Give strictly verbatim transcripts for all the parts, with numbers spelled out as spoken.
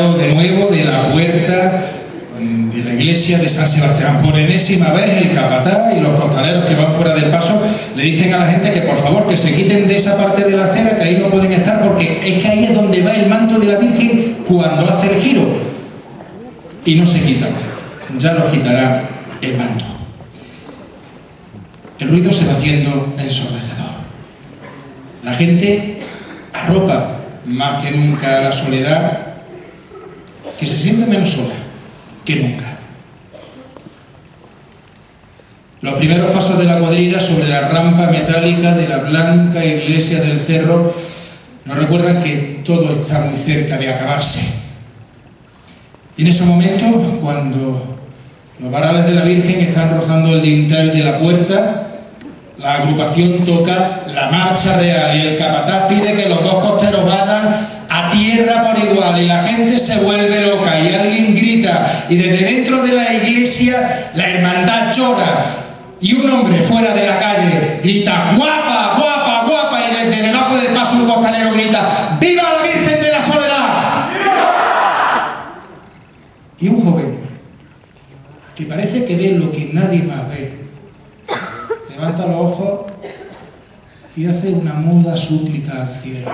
tirado de nuevo de la puerta de la iglesia de San Sebastián. Por enésima vez el capataz y los costaleros que van fuera del paso le dicen a la gente que por favor que se quiten de esa parte de la acera, que ahí no pueden estar, porque es que ahí es donde va el manto de la Virgen cuando hace el giro. Y no se quitan, ya los quitará el manto. El ruido se va haciendo ensordecedor. La gente arropa más que nunca la soledad, que se siente menos sola que nunca. Los primeros pasos de la cuadrilla sobre la rampa metálica de la blanca iglesia del cerro nos recuerdan que todo está muy cerca de acabarse. Y en ese momento, cuando los varales de la Virgen están rozando el dintel de la puerta, la agrupación toca la marcha real y el capataz pide que los dos costeros vayan a tierra por igual, y la gente se vuelve loca y alguien grita, y desde dentro de la iglesia la hermandad llora, y un hombre fuera de la calle grita guapa, guapa, guapa, y desde debajo del paso un costalero grita ¡viva la Virgen de la Soledad! ¡Viva! Y un joven que parece que ve lo que nadie más ve levanta los ojos y hace una muda súplica al cielo: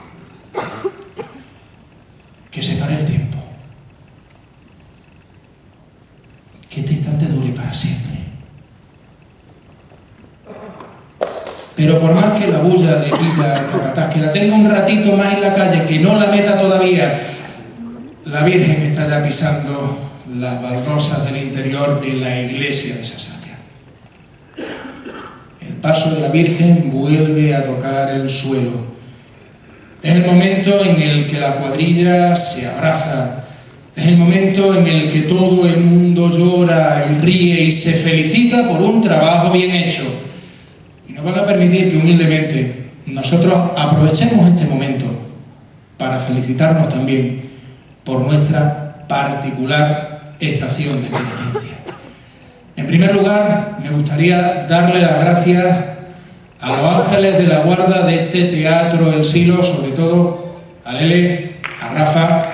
que se pare el tiempo, que este instante dure para siempre. Pero por más que la bulla le pida al capataz que la tenga un ratito más en la calle, que no la meta todavía, la Virgen está ya pisando las baldosas del interior de la iglesia de San Sebastián. El paso de la Virgen vuelve a tocar el suelo. Es el momento en el que la cuadrilla se abraza, es el momento en el que todo el mundo llora y ríe y se felicita por un trabajo bien hecho. Y nos van a permitir que humildemente nosotros aprovechemos este momento para felicitarnos también por nuestra particular estación de penitencia. En primer lugar, me gustaría darle las gracias a los ángeles de la guarda de este teatro El Silo, sobre todo a Lele, a Rafa,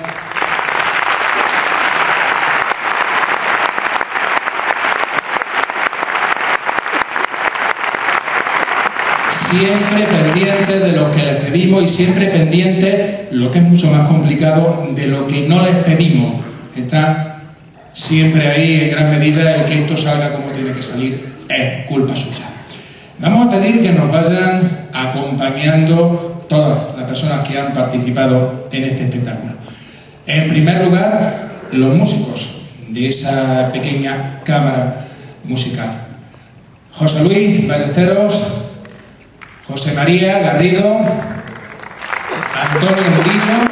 siempre pendientes de lo que les pedimos y siempre pendientes, lo que es mucho más complicado, de lo que no les pedimos. Está siempre ahí en gran medida el que esto salga como tiene que salir, es culpa suya. Vamos a pedir que nos vayan acompañando todas las personas que han participado en este espectáculo. En primer lugar, los músicos de esa pequeña cámara musical. José Luis Ballesteros, José María Garrido, Antonio Murillo,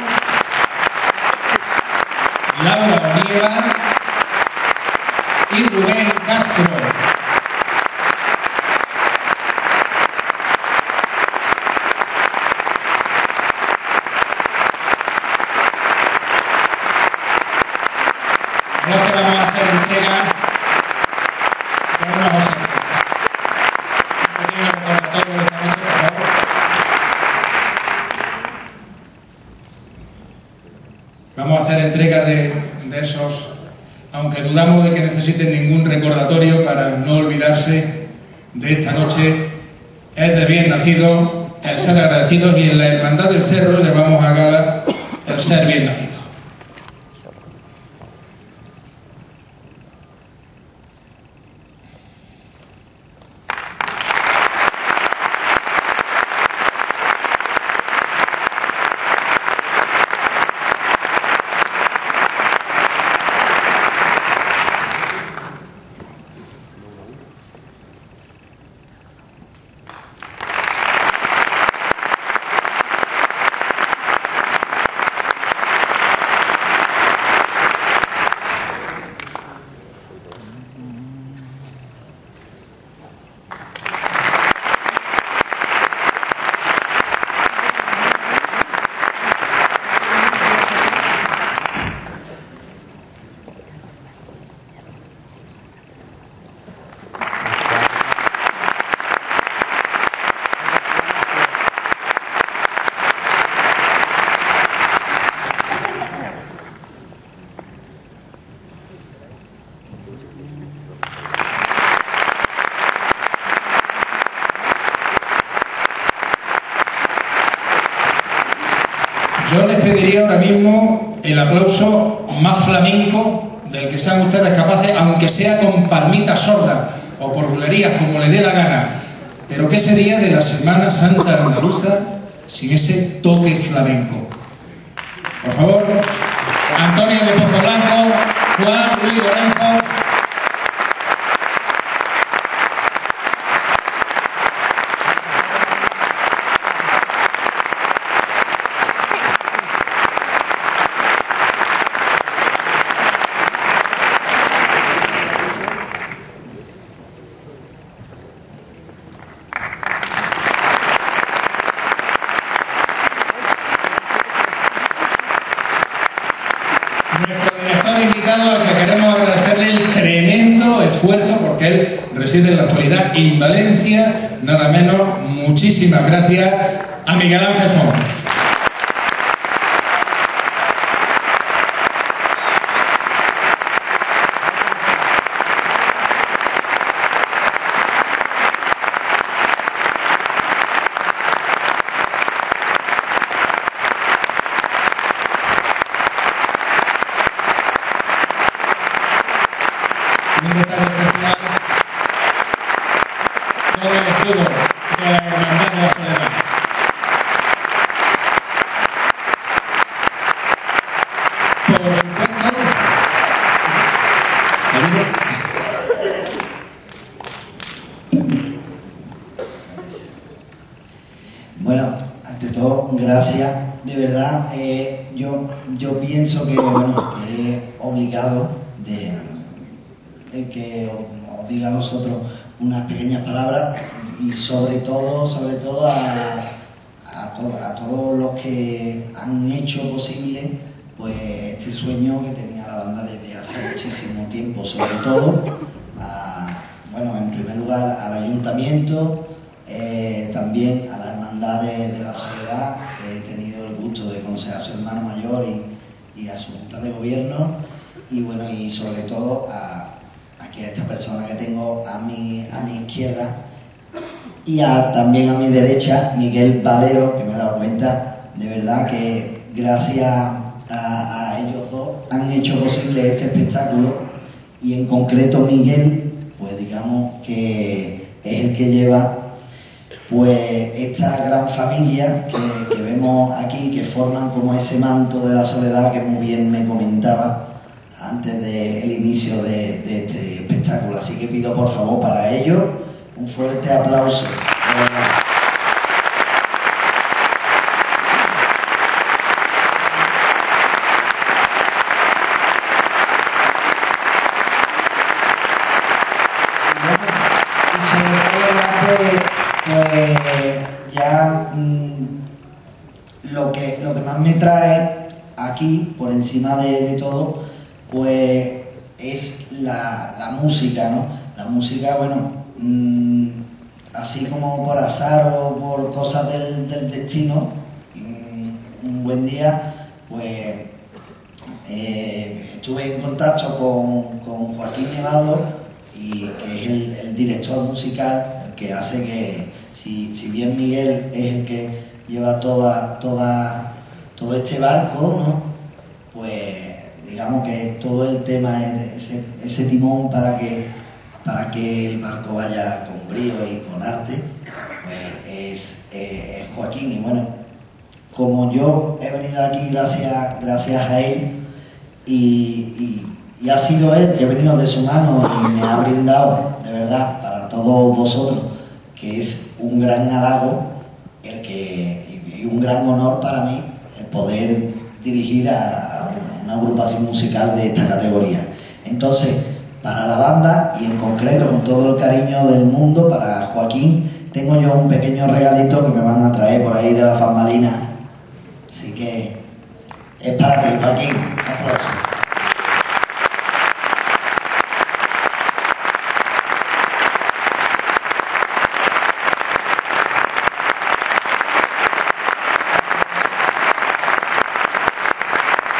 Laura Onieva y Rubén Castro. Los que vamos a hacer entrega de una cosa. Un pequeño recordatorio de esta noche, por favor. Vamos a hacer entrega de, de esos, aunque dudamos de que necesiten ningún recordatorio para no olvidarse de esta noche. Es de bien nacido el ser agradecidos, y en la Hermandad del Cerro llevamos a gala el ser bien nacido. pediría ahora mismo el aplauso más flamenco del que sean ustedes capaces, aunque sea con palmitas sordas o por bulerías, como le dé la gana. Pero ¿qué sería de la Semana Santa andaluza sin ese toque flamenco? Por favor, Antonio de Pozo Blanco, Juan Luis Lorenzo. Nuestro director invitado, al que queremos agradecerle el tremendo esfuerzo, porque él reside en la actualidad en Valencia, nada menos. Muchísimas gracias a Miguel Ángel Font. Un detalle especial con el escudo de la Hermandad de la Soledad. Por supuesto, bueno, ante todo, gracias. De verdad, eh, yo, yo pienso que, bueno, que es obligado de... de que os diga a vosotros unas pequeñas palabras y sobre todo, sobre todo a, a, to, a todos los que han hecho posible pues este sueño que tenía la banda desde hace muchísimo tiempo, sobre todo a, bueno, en primer lugar al ayuntamiento, eh, también a la Hermandad de, de la Soledad, que he tenido el gusto de conocer a su hermano mayor y, y a su junta de gobierno, y bueno, y sobre todo a que esta persona que tengo a mi, a mi izquierda y a, también a mi derecha, Miguel Valero, que me he dado cuenta de verdad que gracias a, a ellos dos han hecho posible este espectáculo, y en concreto Miguel, pues digamos que es el que lleva pues esta gran familia que, que vemos aquí, que forman como ese manto de la soledad que muy bien me comentaba antes del inicio de, de este espectáculo. Así que pido por favor para ellos un fuerte aplauso. Y sobre todo ya, pues, pues, ya mmm, lo, que, lo que más me trae aquí, por encima de, de todo, pues es la, la música, ¿no? La música, bueno, mmm, así como por azar o por cosas del, del destino, mmm, un buen día, pues eh, estuve en contacto con, con Joaquín Nevado, y que es el, el director musical, el que hace que, si, si bien Miguel es el que lleva toda, toda, todo este barco, ¿no? Pues digamos que todo el tema es ese, ese timón para que, para que el barco vaya con brío y con arte, pues es, eh, es Joaquín. Y bueno, como yo he venido aquí gracias, gracias a él, y, y, y ha sido él que he venido de su mano y me ha brindado, de verdad, para todos vosotros, que es un gran halago el que, y un gran honor para mí el poder dirigir a, a una agrupación musical de esta categoría. Entonces, para la banda, y en concreto con todo el cariño del mundo, para Joaquín, tengo yo un pequeño regalito que me van a traer por ahí de la Fambalina. Así que es para ti, Joaquín. Aplausos.